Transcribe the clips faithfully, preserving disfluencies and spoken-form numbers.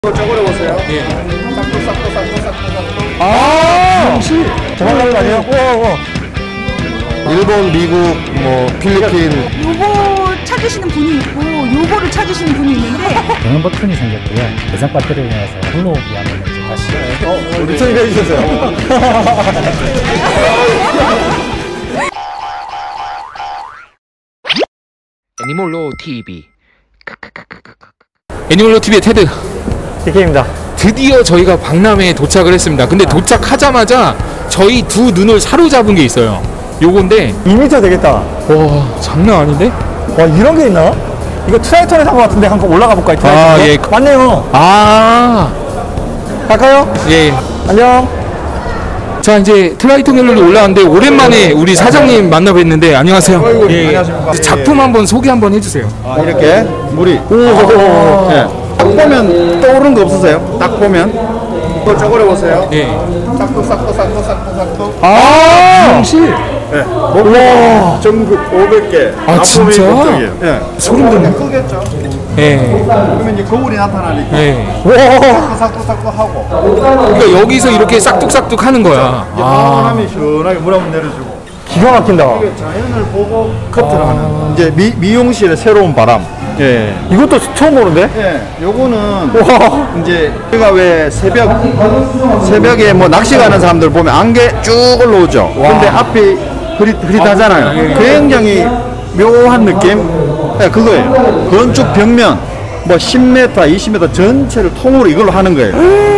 저거를 보세요. 예. 싹둑 싹둑 싹둑 싹둑 싹둑. 아, 혹시 도망가는 거 아니에요? 우와, 우와. 일본, 미국, 뭐 필리핀. 요거 찾으시는 분이 있고 요거를 찾으시는 분이 있는데 경영 버튼이 생겼고요. 대상 배터리를 내서 불러오기 하면 이제 다시. 어, 리턴이 해주셨어요. 애니몰로 티비. 애니몰로 티비의 테드 디케이입니다. 드디어 저희가 박람회에 도착을 했습니다. 근데 도착하자마자 저희 두 눈을 사로잡은 게 있어요. 요건데 이 미터 되겠다. 와 장난 아닌데? 와, 이런 게 있나? 이거 트라이턴에 산 것 같은데 한번 올라가 볼까요? 아, 예. 맞네요. 아, 갈까요? 예. 안녕. 자 이제 트라이톤 갤러리 올라왔는데 오랜만에 우리 사장님 만나 뵀는데 안녕하세요. 예. 안녕하십니까. 작품 한번 소개 한번 해주세요. 아, 이렇게 물이. 오, 오, 예. 딱 보면 떠오르는 거 없으세요? 딱 보면. 또 저거를 보세요. 예. 싹둑 싹둑 싹둑 싹둑 싹둑. 아, 혹시 예. 와. 전국 오백 개. 아, 진짜? 예. 소름 돋네. 크겠죠. 예. 그러면 이제 거울이 나타나니까. 예. 와. 싹둑 싹둑 하고. 그러니까 여기서 이렇게 싹둑싹둑 하는 거야. 이제 아. 하면 시원하게 물 한번 내려주고. 기가 막힌다. 이게 자연을 보고 커트를 하는. 이제 미 미용실의 새로운 바람. 예. 이것도 처음 보는데? 예, 요거는 와. 이제 우리가 왜 새벽 새벽에 뭐 낚시 가는 사람들 보면 안개 쭉 올라오죠. 근데 앞이 흐릿 흐릿하잖아요. 굉장히 묘한 느낌. 예, 그거예요. 건축 벽면 뭐 십 미터, 이십 미터 전체를 통으로 이걸로 하는 거예요.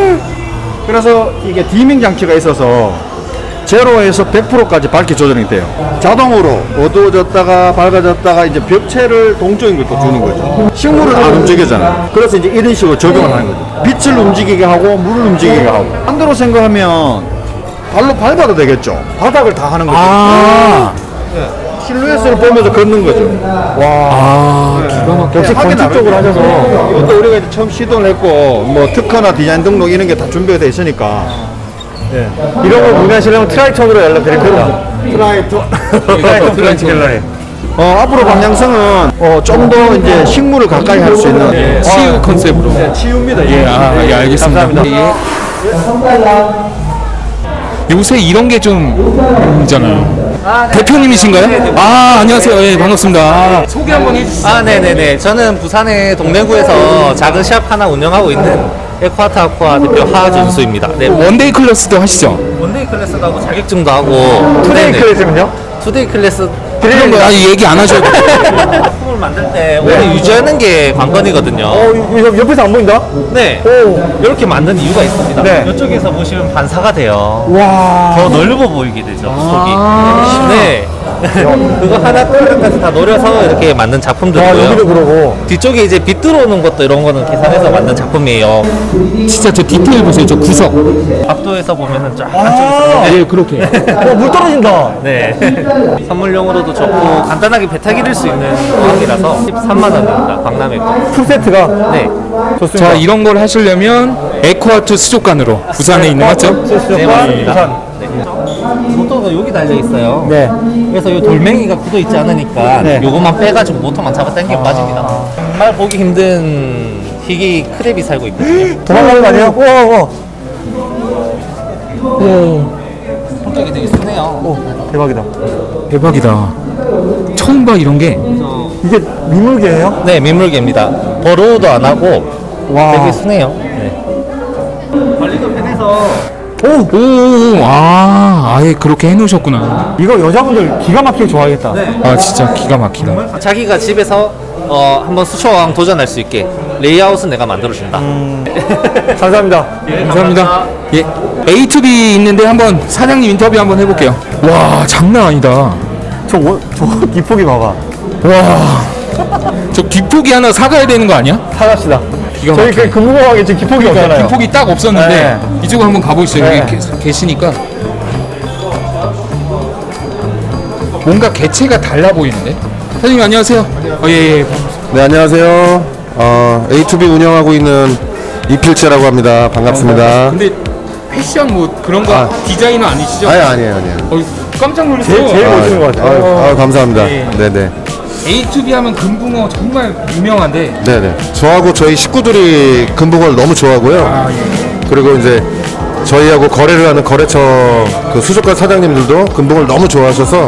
그래서 이게 디밍 장치가 있어서 제로에서 백 퍼센트까지 밝기 조절이 돼요. 자동으로 어두워졌다가 밝아졌다가 이제 벽체를 동적인 걸 또 주는 거죠. 식물은 안 움직이잖아요. 그래서 이제 이런 식으로 적용을 하는 거죠. 빛을 움직이게 하고 물을 움직이게 하고. 반대로 생각하면 발로 밟아도 되겠죠. 바닥을 다 하는 거죠. 아. 네. 실루엣을 보면서 걷는 거죠. 와. 아, 기가 막혀. 역시 건축적으로 하셔서. 이것도 우리가 이제 처음 시도를 했고 뭐 특허나 디자인 등록 이런 게 다 준비가 돼 있으니까. 네. 이런 걸 문의하시려면 트라이턴으로 연락드립니다. 트라이트. 트라이턴 트라이턴 갤러리. 어, 앞으로 방향성은 어, 좀 더 이제 식물을 가까이 할 수 있는 예, 치유 컨셉으로. 네, 치유입니다. 예, 아, 예, 알겠습니다. 감사합니다. 예. 요새 이런 게 좀 있잖아요. 대표님이신가요? 아, 안녕하세요. 예, 반갑습니다. 아, 소개 한번 해주세요. 아, 네네네. 저는 부산의 동래구에서 작은 샵 하나 운영하고 있는 에코아트 아쿠아 대표 하준수입니다. 네. 원데이 클래스도 하시죠? 원데이 클래스도 하고 자격증도 하고. 투데이 네네. 클래스면요? 투데이 클래스. 그런 거 아직 얘기 안 하셔도 돼요. 작품을 만들 때 오래 유지하는 게 관건이거든요. 어, 이거 옆에서 안 보인다? 네. 오. 이렇게 만든 이유가 있습니다. 네. 이쪽에서 보시면 반사가 돼요. 와. 더 넓어 보이게 되죠, 속이. 네. 그거 하나까지 다 노려서 이렇게 만든 아, 작품들이고요. 여기도 그러고. 뒤쪽에 이제 빛 들어오는 것도 이런 거는 계산해서 만든 작품이에요. 진짜 저 디테일 보세요. 저 구석. 압도에서 보면은 쫙 아. 예, 그렇게. 어, 물 떨어진다. 네. 선물용으로도 좋고 간단하게 배타 기를 수 있는 가격이라서 십삼만 원입니다. 박람회 거. 풀세트가. 네. 좋습니다. 자, 이런 걸 하시려면 에코아트 수족관으로 부산에 있는 맞죠? 네, 맞습니다. 부산. 모터가 여기 달려 있어요. 네. 그래서 이 돌멩이가 굳어 있지 않으니까 네. 요것만 빼가지고 모터만 잡아 당기면 빠집니다. 정말 보기 힘든 희귀 크랩이 살고 있거든요. 도망가는 거 아니에요? 우와, 우와. 성격이 되게 순해요. 오, 대박이다. 대박이다. 처음 봐 이런 게. 이게 민물개예요? 네, 민물개입니다. 버로우도 안 하고 와. 되게 순해요. 네. 관리도 편해서 오, 오, 아, 아예 그렇게 해놓으셨구나. 이거 여자분들 기가 막히게 좋아하겠다. 네. 아, 진짜 기가 막히다. 자기가 집에서 어, 한번 수초왕 도전할 수 있게 레이아웃은 내가 만들어준다. 감사합니다. 예, 감사합니다. 예, 에이 투 비 있는데 한번 사장님 인터뷰 한번 해볼게요. 와, 장난 아니다. 저, 원- 저 기폭이 봐봐. 와, 저 기폭이 하나 사가야 되는 거 아니야? 사갑시다. 기가 저희 막혀. 그 금붕어항에 지금 기폭이 없잖아요. 기폭이 딱 없었는데 네. 이쪽으로 한번 가보시죠. 네. 여기 계, 계시니까 뭔가 개체가 달라 보이는데. 사장님 안녕하세요. 어, 예, 예. 네, 안녕하세요. 어, 에이 투 비 운영하고 있는 이필재라고 합니다. 반갑습니다. 근데 패션 뭐 그런 거 아. 디자이너 아니시죠? 아니, 아니에요, 아니에요. 어, 깜짝 놀랐어요. 제일, 제일 아, 멋있는 것 같아요. 아, 아, 감사합니다. 예. 네네. 에이투비 하면 금붕어 정말 유명한데 네네. 저하고 저희 식구들이 금붕어를 너무 좋아하고요. 아, 예. 그리고 이제 저희하고 거래를 하는 거래처 그 수족관 사장님들도 금붕어를 너무 좋아하셔서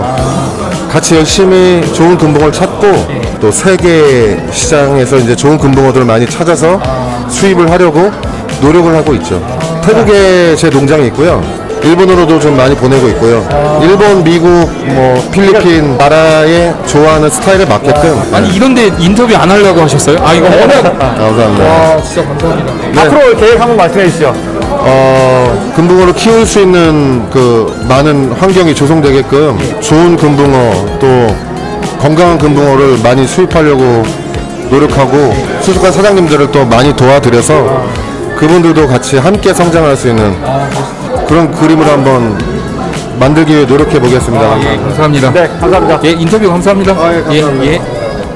같이 열심히 좋은 금붕어를 찾고 또 세계 시장에서 이제 좋은 금붕어들을 많이 찾아서 수입을 하려고 노력을 하고 있죠. 태국에 제 농장이 있고요. 일본으로도 좀 많이 보내고 있고요. 일본, 미국, 뭐 필리핀 나라에 좋아하는 스타일에 맞게끔. 아니 이런데 인터뷰 안 하려고 하셨어요? 아 이거 워낙 감사합니다. 아 진짜 감사합니다. 네. 앞으로 계획 한번 말씀해 주시죠. 어, 금붕어를 키울 수 있는 그 많은 환경이 조성되게끔 좋은 금붕어 또 건강한 금붕어를 많이 수입하려고 노력하고 수족관 사장님들을 또 많이 도와드려서 그분들도 같이 함께 성장할 수 있는 그런 그림을 한번 만들기 위해 노력해 보겠습니다. 아, 예, 감사합니다. 네, 감사합니다. 예, 인터뷰 감사합니다. 아, 예, 감사합니다. 예, 예.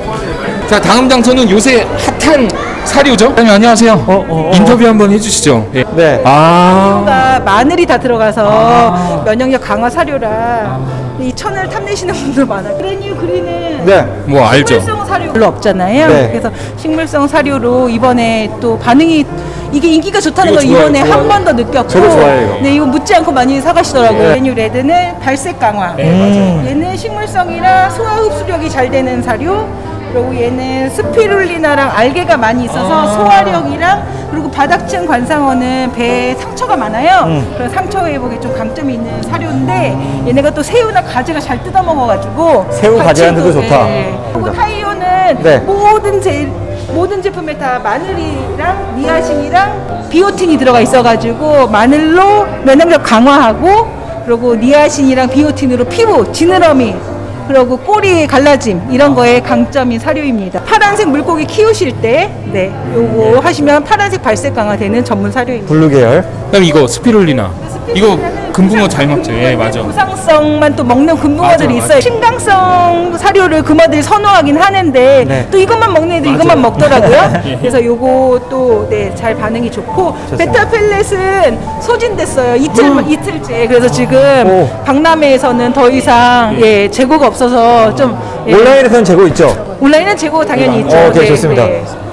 자, 다음 장소는 요새 핫한 사료죠? 사장님 안녕하세요. 어, 어. 인터뷰 한번 해주시죠. 예. 네. 아, 가 마늘이 다 들어가서 면역력 강화 사료라 이 천을 탐내시는 분들 많아요. 그레뉴 그린은 네. 뭐 알죠? 식물성 사료 별로 없잖아요. 네. 그래서 식물성 사료로 이번에 또 반응이 이게 인기가 좋다는 이거 걸 좋아요, 이번에 좋아요. 한 번 더 느꼈고. 저도 좋아해요, 이거. 네, 이거 묻지 않고 많이 사가시더라고요. 네. 그레뉴 레드는 발색 강화. 네, 맞아요. 얘는 식물성이라 소화 흡수력이 잘 되는 사료. 그리고 얘는 스피룰리나랑 알게가 많이 있어서 아. 소화력이랑 그리고 바닥층 관상어는 배에 상처가 많아요. 음. 그래서 상처 회복에 좀 강점이 있는 사료인데 얘네가 또 새우나 가지가 잘 뜯어 먹어가지고 새우, 가지한테도 갈치도, 좋다. 네. 그리고 타이오는 네. 모든 제 모든 제품에 다 마늘이랑 니아신이랑 비오틴이 들어가 있어가지고 마늘로 면역력 강화하고 그리고 니아신이랑 비오틴으로 피부 지느러미 그리고 꼬리 갈라짐 이런 거에 강점인 사료입니다. 파란색 물고기 키우실 때 네, 요거 하시면 파란색 발색 강화되는 전문 사료입니다. 블루 계열. 그다음 이거 스피룰리나. 이거 스피룰리나는 금붕어 구상- 잘 먹죠. 예, 맞아. 구상성만 또 먹는 금붕어들이 맞아, 있어요. 맞아. 신강성 사료를 금어들이 선호하긴 하는데 네. 또 이것만 먹는 애들 이것만 먹더라고요. 예. 그래서 요거 또 네, 잘 반응이 좋고 베타 펠렛은 소진됐어요. 이틀 이틀째. 그래서 지금 오. 박람회에서는 더 이상 예, 재고가 없어서 좀 예, 온라인에서는 재고 있죠. 온라인은 재고 당연히 있죠. 어, 오케이, 좋습니다.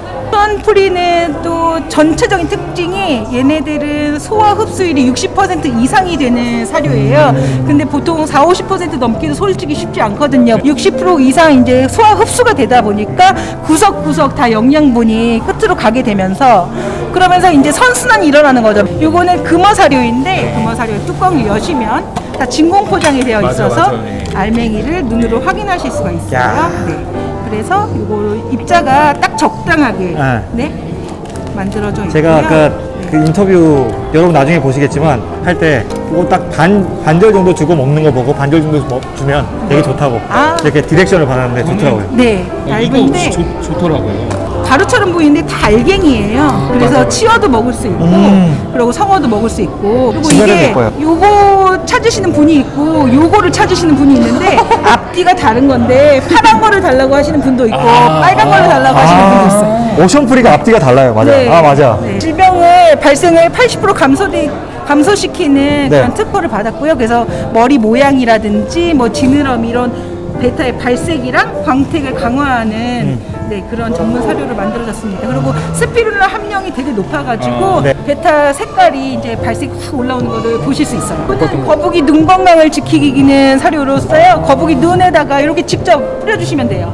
프리는 또 전체적인 특징이 얘네들은 소화 흡수율이 육십 퍼센트 이상이 되는 사료예요. 근데 보통 사십, 오십 퍼센트 넘기도 솔직히 쉽지 않거든요. 육십 퍼센트 이상 이제 소화 흡수가 되다 보니까 구석구석 다 영양분이 끝으로 가게 되면서 그러면서 이제 선순환이 일어나는 거죠. 요거는 금어 사료인데 금어 사료 뚜껑을 여시면 다 진공 포장이 되어 맞아, 있어서 맞아, 네. 알맹이를 눈으로 확인하실 수가 있어요. 야. 네. 그래서 요거 입자가 딱 적당하게 네. 네, 만들어져 있고요. 제가 아까 그 인터뷰 여러분 나중에 보시겠지만 할 때 그거 딱 반 반절 정도 주고 먹는 거 보고 반절 정도 먹- 주면 되게 좋다고 아. 이렇게 디렉션을 받았는데 좋더라고요. 네, 어, 얇은데 이거 좋, 좋더라고요. 가루처럼 보이는데 다 알갱이에요. 그래서 맞아요. 치어도 먹을 수 있고, 음. 그리고 성어도 먹을 수 있고. 그리고 진짜로 이게 예뻐요. 요거 찾으시는 분이 있고, 요거를 찾으시는 분이 있는데 앞뒤가 다른 건데 파란 거를 달라고 하시는 분도 있고, 빨간 거를 달라고 하시는 분도 있어요. 오션프리가 앞뒤가 달라요. 맞아요. 네. 아 맞아. 네. 질병을 발생을 팔십 퍼센트 감소되, 감소시키는 네. 그런 특허를 받았고요. 그래서 머리 모양이라든지 뭐 지느러미 이런 베타의 발색이랑 광택을 강화하는 음. 네, 그런 전문 사료를 만들어졌습니다. 그리고 스피룰라 함량이 되게 높아가지고 아, 네. 베타 색깔이 이제 발색이 확 올라오는 거를 보실 수 있어요. 이거는 거북이 눈 건강을 지키기는 사료로 써요. 거북이 눈에다가 이렇게 직접 뿌려주시면 돼요.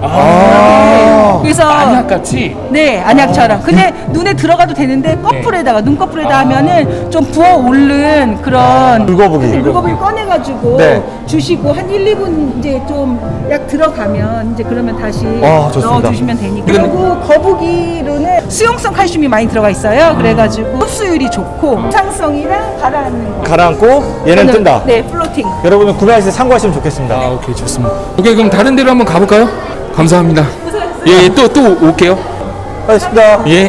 네. 그래서 안약같이 네, 안약처럼. 근데 눈에 들어가도 되는데 커플에다가 눈꺼풀에다 하면은 좀 부어 오른 그런 물거북이. 네, 물거북이 꺼내가지고 네. 주시고 한 일, 이 분 이제 좀 약 들어가면 이제 그러면 다시 아, 좋습니다. 넣어주시면 되니까. 그리고 거북이로는 수용성 칼슘이 많이 들어가 있어요. 그래가지고 흡수율이 좋고 상성이랑 가라앉는 거. 가라앉고 얘는 뜬다. 네, 플로팅. 여러분은 구매하실 때 참고하시면 좋겠습니다. 아 오케이 좋습니다. 오케이 그럼 다른 데로 한번 가볼까요? 감사합니다. 예 또 또 올게요. 알겠습니다. 예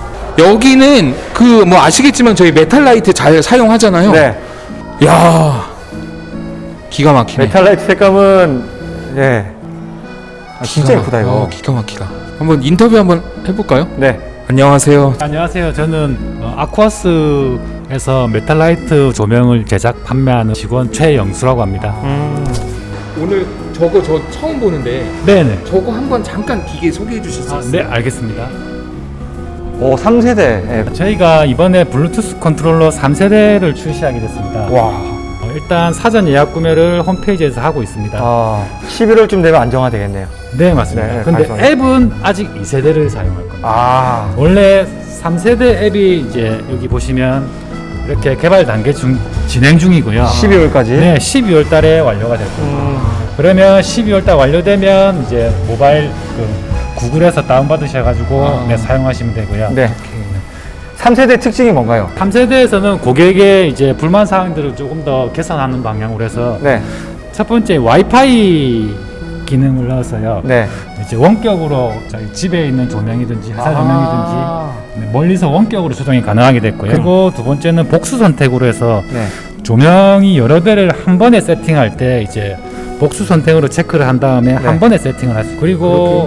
여기는 그 뭐 아시겠지만 저희 메탈라이트 잘 사용하잖아요. 네. 야 기가 막히네. 메탈라이트 색감은 예. 아, 진짜 기가 예쁘다 막- 이거. 어, 기가 막히다. 한번 인터뷰 한번 해볼까요? 네. 안녕하세요. 안녕하세요. 저는 어, 아쿠아스에서 메탈라이트 조명을 제작 판매하는 직원 최영수라고 합니다. 오늘 저거 저 처음 보는데 네네. 저거 한번 잠깐 기계 소개해 주실 수 있어요? 네, 알겠습니다. 오, 삼 세대. 예. 저희가 이번에 블루투스 컨트롤러 삼 세대를 출시하게 됐습니다. 와. 어, 일단 사전 예약 구매를 홈페이지에서 하고 있습니다. 아, 십일월쯤 되면 안정화 되겠네요. 네, 맞습니다. 네, 근데 발송이. 앱은 아직 이 세대를 사용할 겁니다. 아. 원래 삼 세대 앱이 이제 여기 보시면 이렇게 개발 단계 중 진행 중이고요. 십이월까지. 네, 십이월 달에 완료가 될 겁니다. 음. 그러면 십이월 달 완료되면 이제 모바일 그 구글에서 다운받으셔가지고 아. 네, 사용하시면 되고요. 네. 삼 세대 특징이 뭔가요? 삼 세대에서는 고객의 이제 불만 사항들을 조금 더 개선하는 방향으로 해서 네. 첫 번째 와이파이 기능을 넣어서요. 네. 이제 원격으로 저희 집에 있는 조명이든지 회사 아. 조명이든지 네, 멀리서 원격으로 조정이 가능하게 됐고요. 그리고 두 번째는 복수 선택으로 해서 네. 조명이 여러 대를 한 번에 세팅할 때 이제 복수 선택으로 체크를 한 다음에 한 번에 세팅을 할 수. 그리고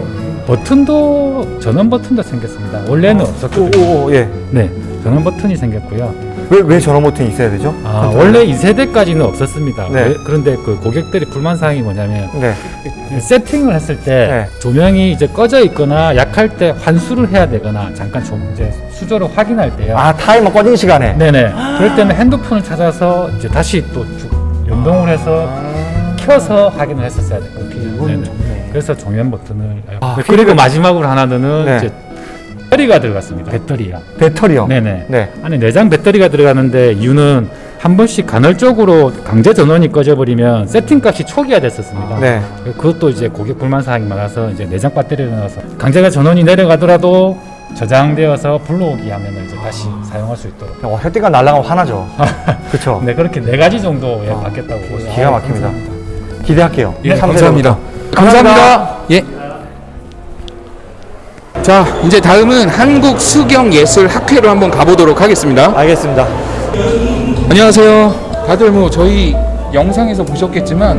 버튼도 전원 버튼도 생겼습니다. 원래는 없었거든요. 오, 오, 예. 네, 전원 버튼이 생겼고요. 왜, 왜 전원 버튼이 있어야 되죠? 아, 원래 이 세대까지는 없었습니다. 네. 왜- 그런데 그 고객들이 불만 사항이 뭐냐면 네. 세팅을 했을 때 네. 조명이 이제 꺼져 있거나 약할 때 환수를 해야 되거나 잠깐 좀 이제 수조를 확인할 때요. 아, 타이머 꺼진 시간에. 네네. 그럴 때는 핸드폰을 찾아서 이제 다시 또 쭉 연동을 해서 켜서 확인을 했었어야 되거든요. 네네. 그래서 종현 버튼을. 아, 그리고 마지막으로 하나는 네. 이제 배터리가 들어갔습니다. 배터리요. 배터리요. 네네. 네. 안에 내장 배터리가 들어가는데 이유는 한 번씩 간헐적으로 강제 전원이 꺼져버리면 세팅 값이 초기화 됐었습니다. 네. 그것도 이제 고객 불만 사항이 많아서 이제 내장 배터리를 넣어서 강제가 전원이 내려가더라도 저장되어서 불러오기 하면 이제 다시 사용할 수 있도록. 어, 혈띠가 날아가면 화나죠. 그쵸. 네, 그렇게 네 가지 정도에 바뀌었다고 보시면 기가 막힙니다. 기대할게요. 예, 삼 세대부터. 감사합니다. 감사합니다. 예. 자, 이제 다음은 한국수경예술학회로 한번 가보도록 하겠습니다. 알겠습니다. 안녕하세요. 다들 뭐 저희 영상에서 보셨겠지만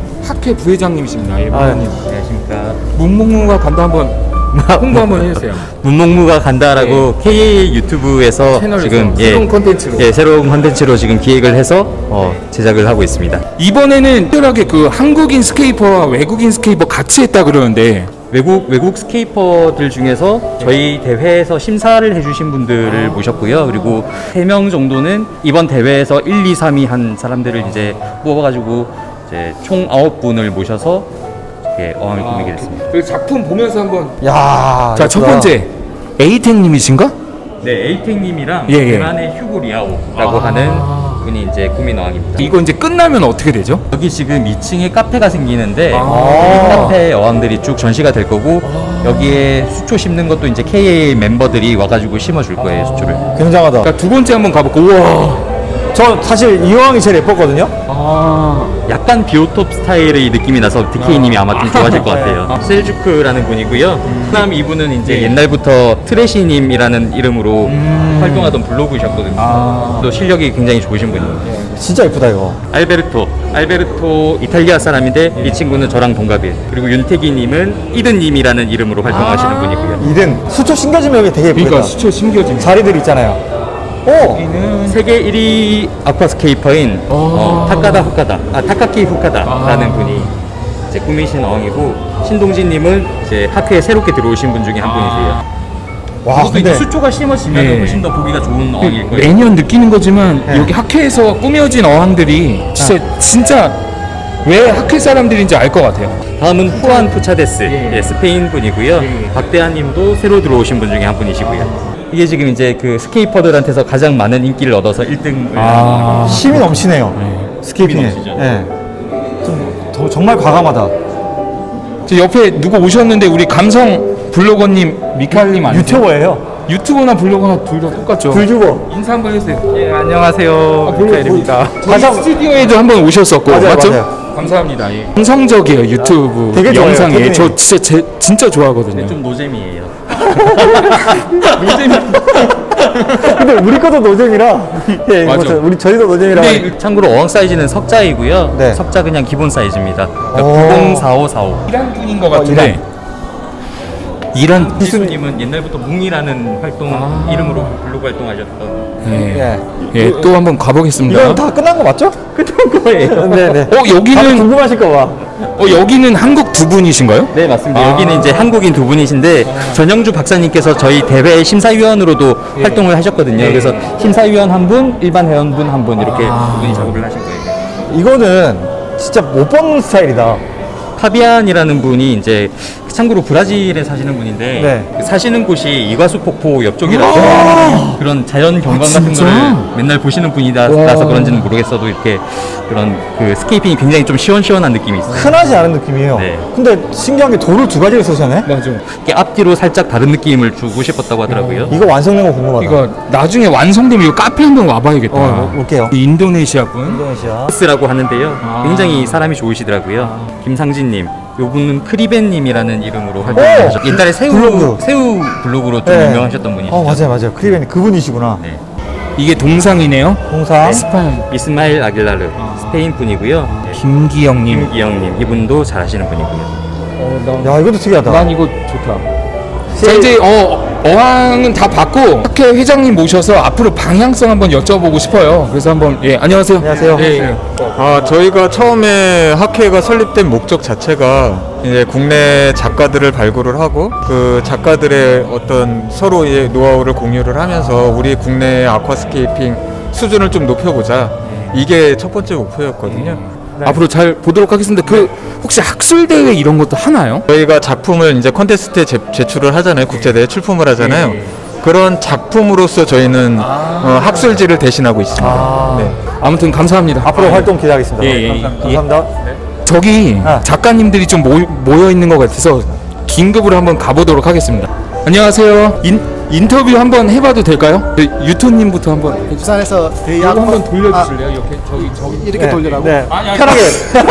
학회 부회장님이십니다. 예, 아, 부회장님. 안녕하십니까. 문목무가 간다 한번 홍보 한번 해주세요. 문목무가 간다라고 케이에이 유튜브에서 채널에서 지금 새로운 콘텐츠로. 예, 새로운 콘텐츠로 지금 기획을 해서 어, 제작을 하고 있습니다. 이번에는 특별하게 그 한국인 스케이퍼와 외국인 스케이퍼 같이 했다 그러는데 외국 외국 스케이퍼들 중에서 저희 대회에서 심사를 해주신 분들을 모셨고요. 그리고 세 명 정도는 이번 대회에서 일, 이, 삼 위 한 사람들을 이제 뽑아가지고 이제 총 아홉 분을 모셔서 예, 어항을 꾸미게 됐습니다. 그 작품 보면서 한번. 야. 자, 첫 예쁘다. 번째 에이텍님이신가? 네, 에이텍님이랑 예, 예. 대만의 휴고 리아오라고 하는 분이 이제 꾸민 어항입니다. 이거 이제 끝나면 어떻게 되죠? 여기 지금 이 층에 카페가 생기는데 아. 이 카페 어항들이 쭉 전시가 될 거고 여기에 수초 심는 것도 이제 케이에이 멤버들이 와가지고 심어줄 거예요, 수초를. 굉장하다. 자, 두 번째 한번 가볼까? 우와. 저 사실 이 어항이 제일 예뻤거든요. 아. 약간 비오톱 스타일의 느낌이 나서 디케이님이 아마 좀 좋아하실 것 같아요. 셀주크라는 분이고요. 그다음 이분은 이제 옛날부터 트레시님이라는 이름으로 활동하던 블로그셨거든요. 또 실력이 굉장히 좋으신 분이에요. 진짜 예쁘다, 이거. 알베르토. 알베르토 이탈리아 사람인데 이 친구는 저랑 동갑이에요. 그리고 윤태기님은 이든님이라는 이름으로 활동하시는 분이고요. 이든 수초 심겨지면 여기 되게 예쁘다. 그러니까 수초 심겨짐. 자리들 있잖아요. 오! 세계 일 위 아쿠아스케이퍼인 어, 타카다 후카다, 아 타카키 후카다라는 분이 이제 꾸미신 어항이고 신동진님은 이제 학회에 새롭게 들어오신 분 중에 한 분이세요. 와, 그것도 근데 이제 수초가 심어지면 네. 훨씬 더 보기가 좋은 어항일 거예요. 매년 느끼는 거지만 네. 여기 학회에서 꾸며진 어항들이 진짜 진짜 왜 학회 사람들인지 알 것 같아요. 다음은 후안 푸차데스, 예, 스페인 분이고요. 박대한님도 새로 들어오신 분 중에 한 분이시고요. 이게 지금 이제 그 스케이퍼들한테서 가장 많은 인기를 얻어서 일 등을 아. 힘이 넘치네요. 스케이핑에. 힘이 넘치죠. 예. 좀 더- 정말 과감하다. 저 옆에 누구 오셨는데 우리 감성 블로거님 미카엘님 아니세요? 유튜버예요. 유튜버나 블로거나 둘 다 똑같죠. 불주버. 인사 한번 해주세요. 예, 안녕하세요. 미카엘입니다. 저희 가장- 스튜디오에도 한번 오셨었고 맞아요, 맞죠? 맞아요. 감사합니다. 예. 감성적이에요 유튜브 되게 좋아요, 영상에 되게. 저 진짜 제, 진짜 좋아하거든요. 좀 노잼이에요. 근데 우리 것도 노잼이라. 예, 맞아. 맞아. 우리 저희도 노잼이라. 근데 참고로 어항 사이즈는 석자이고요. 네. 석자 그냥 기본 사이즈입니다. 오. 그러니까 구공사오사오. 이란 분인 것 같은데 이란 기수님은 옛날부터 뭉이라는 활동 이름으로 블로그 활동하셨던. 예. 예. 예, 또 한번 가보겠습니다. 이건 다 끝난 거 맞죠? 끝난 거예요. 네네. 어 다들 여기는 궁금하실까 봐. 어, 여기는 한국 두 분이신가요? 네, 맞습니다. 여기는 이제 한국인 두 분이신데 전영주 박사님께서 저희 대회 심사위원으로도 활동을 하셨거든요. 그래서 심사위원 한 분, 일반 회원분 한 분 이렇게 두 분이 작업을 하신 거예요. 이거는 진짜 못 보는 스타일이다. 파비안이라는 분이 이제 참고로 브라질에 사시는 분인데 네. 그 사시는 곳이 이과수 폭포 옆쪽이라서 그런 자연 경관 같은 거를 맨날 보시는 분이라서 그런지는 모르겠어도 이렇게 그런 그 스케이핑이 굉장히 좀 시원시원한 느낌이 있어요. 흔하지 않은 느낌이에요. 네. 근데 신기한 게 돌을 두 가지를 쓰셨네? 맞아. 이렇게 앞뒤로 살짝 다른 느낌을 주고 싶었다고 하더라고요. 이거 완성된 거 궁금하다. 이거 나중에 완성되면 이거 카페 한번 와봐야겠다. 어, 올게요. 인도네시아 분. 인도네시아. 스라고 하는데요. 굉장히 사람이 좋으시더라고요. 김상진님, 요분은 크리벤님이라는 이름으로 활동을 하셨. 옛날에 새우 블로그. 새우 블로그로 좀 네. 유명하셨던 분이시죠. 어, 맞아요, 맞아요. 크리벤 그분이시구나. 네. 이게 동상이네요. 동상. 이스마일 아길라르 스페인 분이고요. 네. 김기영님. 김기영님 이분도 잘하시는 분이고요. 어, 야, 이것도 특이하다. 난 이거 좋다. 자, 이제 어, 어항은 다 받고 학회 회장님 모셔서 앞으로 방향성 한번 여쭤보고 싶어요. 그래서 한번 예, 안녕하세요. 안녕하세요. 예, 예. 아, 저희가 처음에 학회가 설립된 목적 자체가 이제 국내 작가들을 발굴을 하고 그 작가들의 어떤 서로의 노하우를 공유를 하면서 우리 국내 아쿠아스케이핑 수준을 좀 높여보자. 이게 첫 번째 목표였거든요. 네. 앞으로 잘 보도록 하겠습니다. 그 혹시 학술 대회 이런 것도 하나요? 저희가 작품을 이제 콘테스트에 제, 제출을 하잖아요. 국제대회 출품을 하잖아요. 그런 작품으로서 저희는 어, 학술지를 대신하고 있습니다. 아. 네. 아무튼 감사합니다. 앞으로 활동 기대하겠습니다. 예, 예, 감사합니다. 저기 아. 작가님들이 좀 모여, 모여 있는 것 같아서 긴급으로 한번 가보도록 하겠습니다. 안녕하세요. 인, 인터뷰 한번 해봐도 될까요? 네, 유토님부터 한번. 부산에서 이거 대학 한번 돌려주실래요? 이렇게 저기 저기 이렇게 돌리라고? 네. 아니, 아니, 편하게.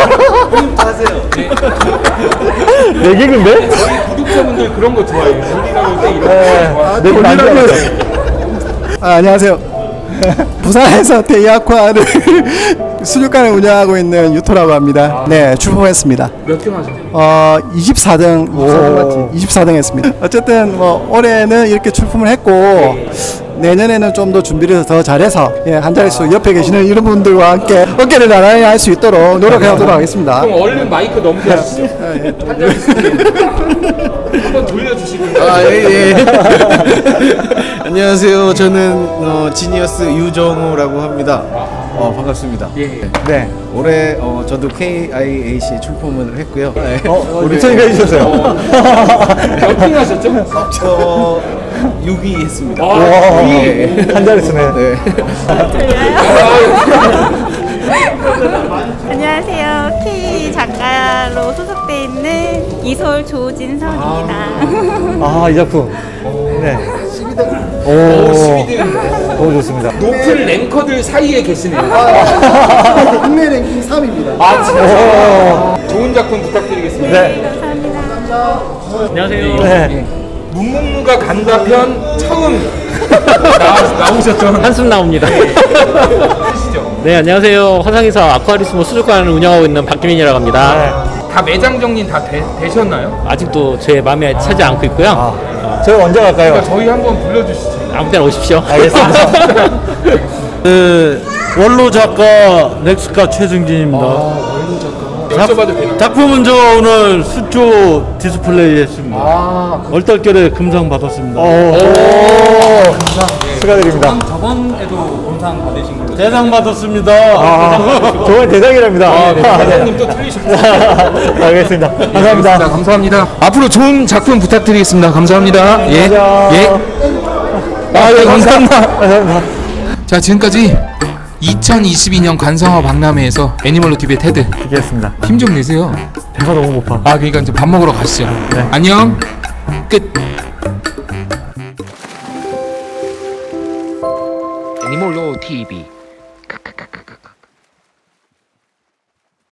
내 개그인데? 저희 구독자분들 그런 거 좋아해요. 돌리라고 할 때 이런 네. 거 내 돈 안 좋아해요. 아, 안녕하세요. 부산에서 대이아쿠아를 수족관을 운영하고 있는 유토라고 합니다. 네, 출품했습니다. 몇 등 하셨어요? 어, 이십사 등, 이십사 등 했습니다. 어쨌든 뭐 올해는 이렇게 출품을 했고 내년에는 좀 더 준비를 더 잘해서 예, 한 자릿수 옆에 계시는 이런 분들과 함께 어깨를 나란히 할 수 있도록 노력해보도록 하겠습니다. 그럼 얼른 마이크 넘겨주시죠. 한 자리 한번 돌려주시면. 아, 예, 예. 안녕하세요. 저는 어, 지니어스 유정우라고 합니다. 어, 반갑습니다. 예. 네. 올해 어, 저도 케이아이에이씨 출품을 했고요. 네. 어, 우리 천이가 해주셨어요. 몇 등 하셨죠? 어, 육 위 했습니다. 아, 네. 한 자리 쓰네. 네. 안녕하세요. K 작가로 소속돼 있는 이솔 조진성입니다. 아, 이 작품. 네. 오, 너무 좋습니다. 높은 랭커들 사이에 계시네요. 국내 랭킹 삼 위입니다. 아, 진짜. 좋은 작품 부탁드리겠습니다. 네. 감사합니다. 안녕하세요. 네. 문묵무가 간다 편 처음 나, 나오셨죠? 한숨 나옵니다. 네, 안녕하세요. 화상에서 아쿠아리스모 수족관을 운영하고 있는 박기민이라고 합니다. 다 매장 정리 다 되, 되셨나요? 아직도 제 마음에 차지 않고 있고요. 아, 저희 언제 갈까요? 그러니까 저희 한번 불러주시죠. 아무 때나 오십시오. 알겠습니다. 그 원로 작가 넥스카 최승진입니다. 여쭤봐도 되나요? 작품은 저 오늘 수조 디스플레이 했습니다. 아, 얼떨결에 금상 받았습니다. 오, 축하드립니다. 저번에도 검상 받으신 걸로. 대상 받았습니다. 아, 저번에 대장이랍니다. 아, 네. 대장님 또 틀리셨어요. 알겠습니다. 감사합니다. 네, 감사합니다. 앞으로 좋은 작품 부탁드리겠습니다. 감사합니다. 예. 예. 아, 네, 감사합니다. 감사합니다. 자, 지금까지 이천이십이 년 관상어 박람회에서 애니멀로 티비의 테드. 기대했습니다. 힘 좀 내세요. 배가 너무 고파. 아, 그러니까 이제 밥 먹으러 가시죠. 네. 안녕. 끝. 애니멀로 티비.